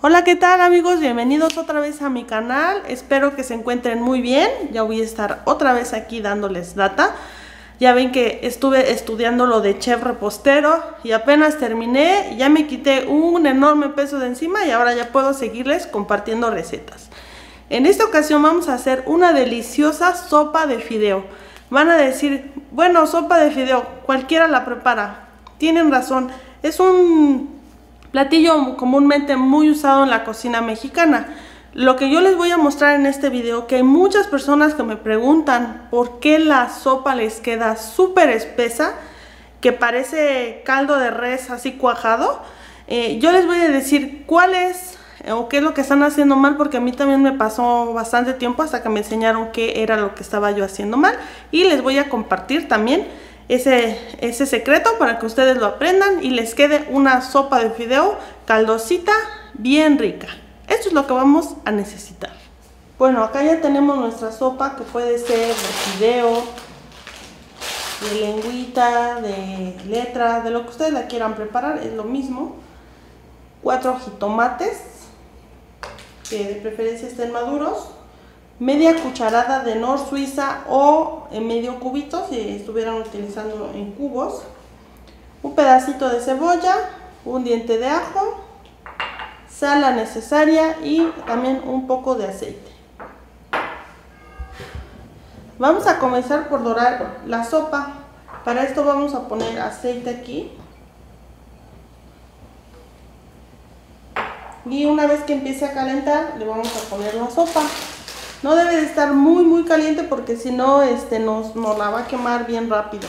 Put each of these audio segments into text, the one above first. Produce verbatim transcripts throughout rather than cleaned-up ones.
Hola, ¿qué tal amigos? Bienvenidos otra vez a mi canal. Espero que se encuentren muy bien. Ya voy a estar otra vez aquí dándoles data. Ya ven que estuve estudiando lo de chef repostero y apenas terminé, ya me quité un enorme peso de encima y ahora ya puedo seguirles compartiendo recetas. En esta ocasión vamos a hacer una deliciosa sopa de fideo. Van a decir, bueno, sopa de fideo, cualquiera la prepara. Tienen razón, es un platillo comúnmente muy usado en la cocina mexicana. Lo que yo les voy a mostrar en este video, que hay muchas personas que me preguntan por qué la sopa les queda súper espesa, que parece caldo de res así cuajado. Eh, yo les voy a decir cuál es o qué es lo que están haciendo mal, porque a mí también me pasó bastante tiempo hasta que me enseñaron qué era lo que estaba yo haciendo mal. Y les voy a compartir también ese, ese secreto para que ustedes lo aprendan y les quede una sopa de fideo caldosita bien rica. Esto es lo que vamos a necesitar. Bueno, acá ya tenemos nuestra sopa, que puede ser de fideo, de lengüita, de letra, de lo que ustedes la quieran preparar, es lo mismo. Cuatro jitomates, que de preferencia estén maduros. Media cucharada de Nor Suiza o en medio cubito, si estuvieran utilizando en cubos. Un pedacito de cebolla, un diente de ajo, sal la necesaria y también un poco de aceite. Vamos a comenzar por dorar la sopa. Para esto vamos a poner aceite aquí. Y una vez que empiece a calentar, le vamos a poner la sopa. No debe de estar muy muy caliente porque si no este, nos, nos la va a quemar bien rápido.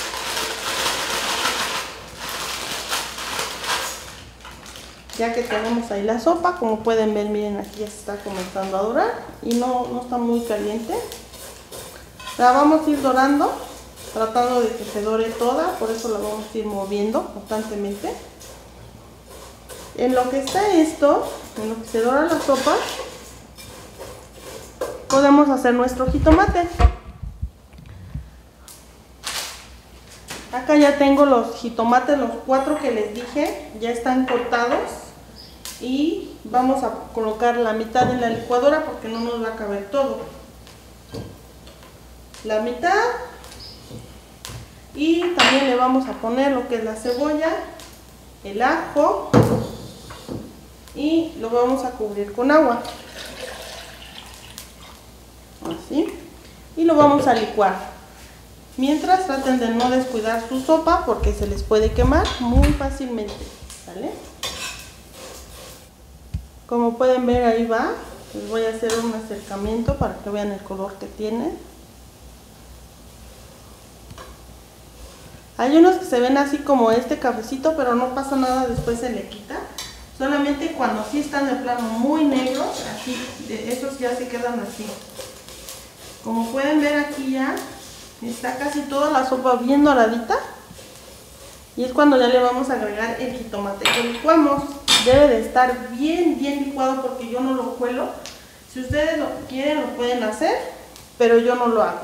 Ya que tenemos ahí la sopa, como pueden ver, miren, aquí ya se está comenzando a dorar y no, no está muy caliente. La vamos a ir dorando, tratando de que se dore toda, por eso la vamos a ir moviendo constantemente. En lo que está esto, en lo que se dora la sopa, podemos hacer nuestro jitomate. Acá ya tengo los jitomates, los cuatro que les dije, ya están cortados. Y vamos a colocar la mitad en la licuadora porque no nos va a caber todo. La mitad. Y también le vamos a poner lo que es la cebolla, el ajo. Y lo vamos a cubrir con agua. Así. Y lo vamos a licuar. Mientras, traten de no descuidar su sopa porque se les puede quemar muy fácilmente. ¿Vale? Como pueden ver, ahí va. Les voy a hacer un acercamiento para que vean el color que tiene. Hay unos que se ven así como este cafecito, pero no pasa nada, después se le quita. Solamente cuando sí están de plano muy negros, así, de esos ya se quedan así. Como pueden ver, aquí ya está casi toda la sopa bien doradita. Y es cuando ya le vamos a agregar el jitomate que licuamos. Debe de estar bien, bien licuado porque yo no lo cuelo. Si ustedes lo quieren, lo pueden hacer, pero yo no lo hago.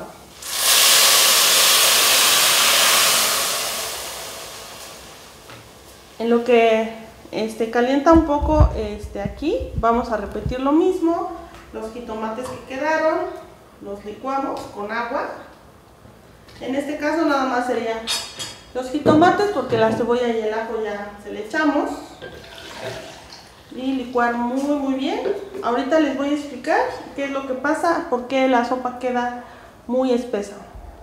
En lo que este, calienta un poco este, aquí, vamos a repetir lo mismo. Los jitomates que quedaron, los licuamos con agua. En este caso nada más serían los jitomates porque la cebolla y el ajo ya se le echamos. Y licuar muy muy bien. Ahorita les voy a explicar qué es lo que pasa, por qué la sopa queda muy espesa.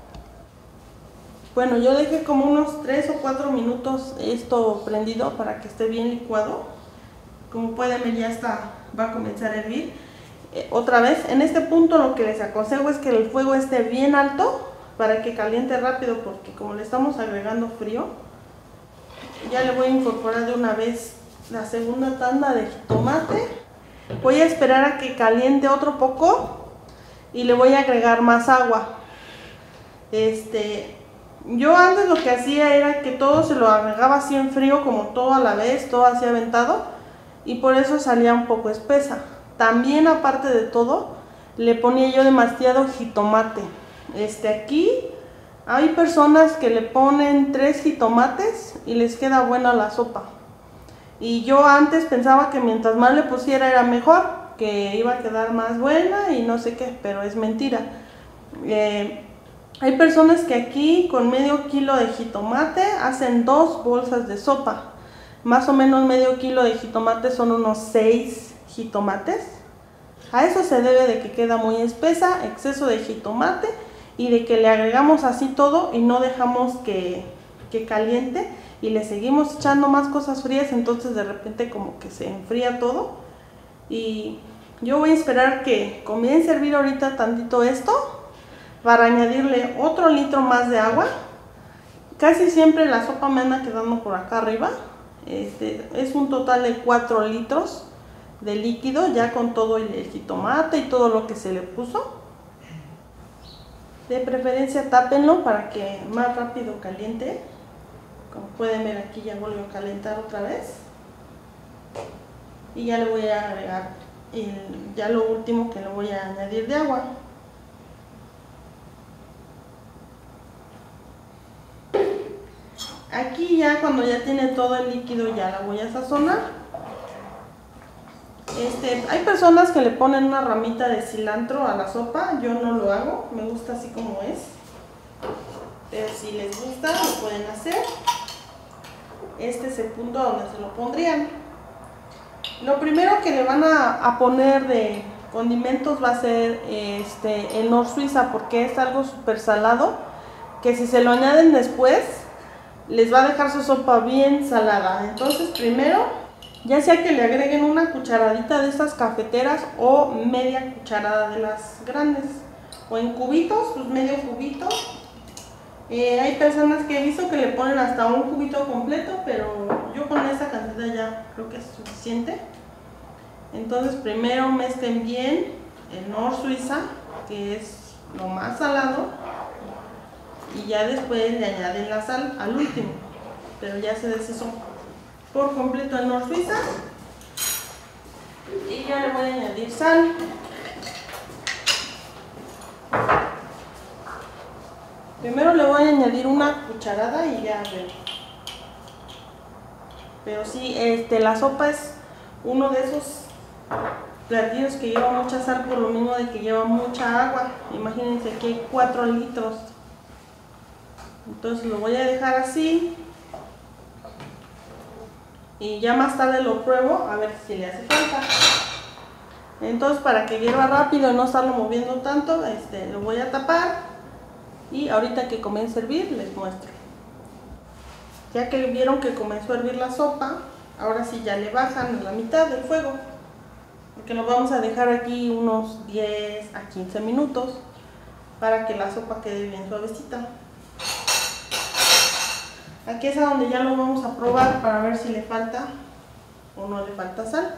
Bueno, yo dejé como unos tres o cuatro minutos esto prendido para que esté bien licuado. Como pueden ver, ya está, va a comenzar a hervir. Eh, otra vez, en este punto lo que les aconsejo es que el fuego esté bien alto para que caliente rápido, porque como le estamos agregando frío, ya le voy a incorporar de una vez la segunda tanda de jitomate. Voy a esperar a que caliente otro poco y le voy a agregar más agua. Este, yo antes lo que hacía era que todo se lo agregaba así en frío, como todo a la vez, todo así aventado, y por eso salía un poco espesa. También, aparte de todo, le ponía yo demasiado jitomate. Este, aquí hay personas que le ponen tres jitomates y les queda buena la sopa. Y yo antes pensaba que mientras más le pusiera era mejor, que iba a quedar más buena y no sé qué, pero es mentira. Eh, hay personas que aquí con medio kilo de jitomate hacen dos bolsas de sopa. Más o menos medio kilo de jitomate son unos seis jitomates. A eso se debe de que queda muy espesa, exceso de jitomate y de que le agregamos así todo y no dejamos que, que caliente y le seguimos echando más cosas frías, entonces de repente como que se enfría todo. Y yo voy a esperar que comience a hervir ahorita tantito esto para añadirle otro litro más de agua. Casi siempre la sopa me anda quedando por acá arriba. Este, es un total de cuatro litros de líquido, ya con todo el jitomate y todo lo que se le puso. De preferencia tápenlo para que más rápido caliente. Como pueden ver, aquí ya volvió a calentar otra vez. Y ya le voy a agregar el, ya lo último que le voy a añadir de agua. Aquí ya cuando ya tiene todo el líquido ya la voy a sazonar. Este, hay personas que le ponen una ramita de cilantro a la sopa, yo no lo hago, me gusta así como es. Pero si les gusta lo pueden hacer. Este es el punto donde se lo pondrían. Lo primero que le van a, a poner de condimentos va a ser este, el Knorr Suiza, porque es algo súper salado, que si se lo añaden después les va a dejar su sopa bien salada. Entonces primero, ya sea que le agreguen una cucharadita de estas cafeteras o media cucharada de las grandes, o en cubitos, pues medio cubito. Eh, hay personas que he visto que le ponen hasta un cubito completo, pero yo con esa cantidad ya creo que es suficiente. Entonces primero mezclen bien el Knorr Suiza, que es lo más salado, y ya después le añaden la sal al último, pero ya se deshizó por completo el Knorr Suiza. Y ya le voy a añadir sal. Primero le voy a añadir una cucharada y ya veo. Pero sí, este, la sopa es uno de esos platillos que lleva mucha sal por lo mismo de que lleva mucha agua. Imagínense que hay cuatro litros. Entonces lo voy a dejar así. Y ya más tarde lo pruebo a ver si le hace falta. Entonces para que hierva rápido y no estarlo moviendo tanto, este, lo voy a tapar. Y ahorita que comience a hervir les muestro. Ya que vieron que comenzó a hervir la sopa, ahora sí ya le bajan a la mitad del fuego, porque lo vamos a dejar aquí unos diez a quince minutos para que la sopa quede bien suavecita. Aquí es a donde ya lo vamos a probar para ver si le falta o no le falta sal.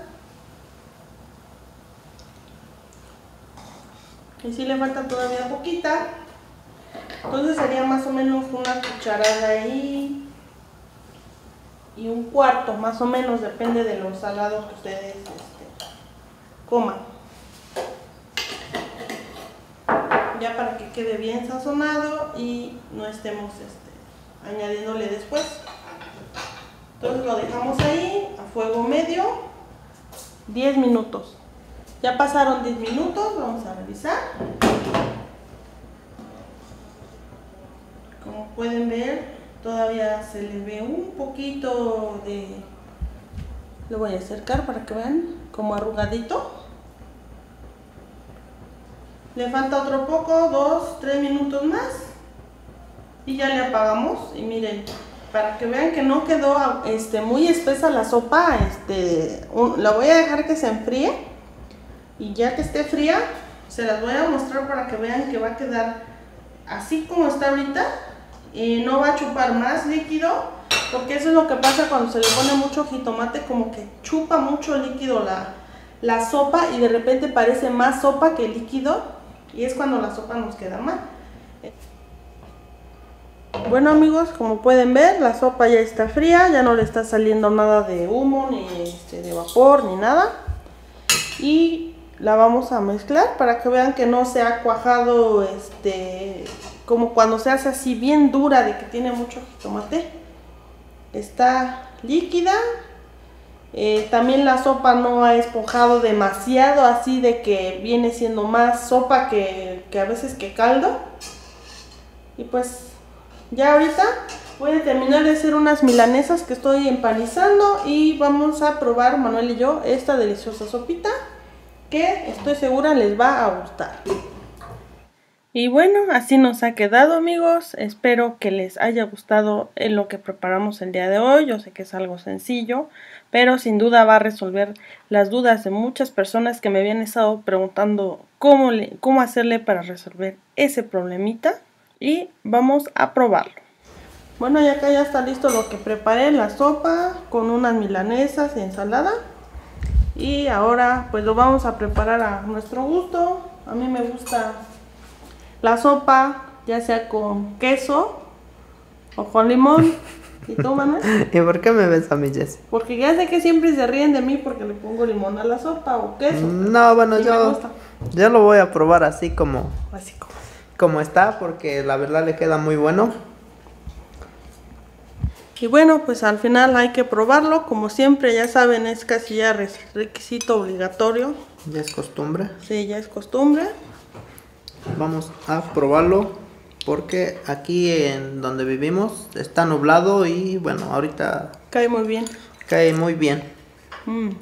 Y si le falta todavía poquita, entonces sería más o menos una cucharada ahí y un cuarto, más o menos, depende de lo salado que ustedes este, coman. Ya para que quede bien sazonado y no estemos este, añadiéndole después. Entonces lo dejamos ahí a fuego medio diez minutos. Ya pasaron diez minutos, vamos a revisar. Como pueden ver, todavía se le ve un poquito de... Lo voy a acercar para que vean, como arrugadito. Le falta otro poco, dos, tres minutos más. Y ya le apagamos. Y miren, para que vean que no quedó este, muy espesa la sopa, este, un, la voy a dejar que se enfríe. Y ya que esté fría, se las voy a mostrar para que vean que va a quedar así como está ahorita. Y no va a chupar más líquido, porque eso es lo que pasa cuando se le pone mucho jitomate, como que chupa mucho líquido la, la sopa y de repente parece más sopa que líquido, y es cuando la sopa nos queda mal. Bueno amigos, como pueden ver, la sopa ya está fría, ya no le está saliendo nada de humo, ni este, de vapor, ni nada. Y la vamos a mezclar para que vean que no se ha cuajado este... como cuando se hace así bien dura de que tiene mucho jitomate. Está líquida Eh, también la sopa no ha esponjado demasiado, así de que viene siendo más sopa que, que a veces que caldo. Y pues ya ahorita voy a terminar de hacer unas milanesas que estoy empanizando y vamos a probar, Manuel y yo, esta deliciosa sopita que estoy segura les va a gustar. Y bueno, así nos ha quedado, amigos. Espero que les haya gustado en lo que preparamos el día de hoy. Yo sé que es algo sencillo, pero sin duda va a resolver las dudas de muchas personas que me habían estado preguntando cómo, le, cómo hacerle para resolver ese problemita. Y vamos a probarlo. Bueno, y acá ya está listo lo que preparé, la sopa con unas milanesas y ensalada. Y ahora pues lo vamos a preparar a nuestro gusto. A mí me gusta la sopa, ya sea con queso o con limón. ¿Y tú, Manuel? ¿Y por qué me ves a mí, Jessy? Porque ya sé que siempre se ríen de mí porque le pongo limón a la sopa o queso. No, bueno, sí yo, yo lo voy a probar así como, así como. como está, porque la verdad le queda muy bueno. Y bueno, pues al final hay que probarlo. Como siempre, ya saben, es casi ya requisito obligatorio. Ya es costumbre. Sí, ya es costumbre. Vamos a probarlo porque aquí en donde vivimos está nublado y bueno, ahorita cae muy bien. Cae muy bien. Mm.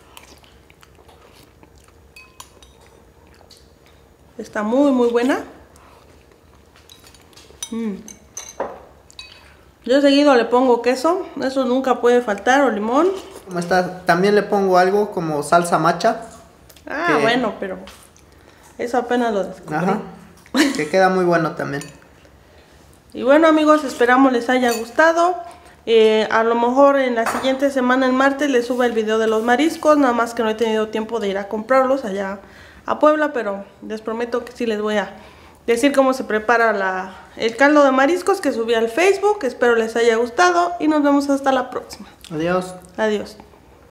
Está muy muy buena. Mm. Yo seguido le pongo queso, eso nunca puede faltar, o limón. ¿Cómo está? También le pongo algo como salsa matcha. Ah, que... bueno, pero eso apenas lo descubrí. Ajá, que queda muy bueno también. Y bueno, amigos, esperamos les haya gustado. Eh, a lo mejor en la siguiente semana, el martes, les suba el video de los mariscos. Nada más que no he tenido tiempo de ir a comprarlos allá a Puebla, pero les prometo que sí les voy a decir cómo se prepara la, el caldo de mariscos que subí al Facebook. Espero les haya gustado y nos vemos hasta la próxima. Adiós. Adiós.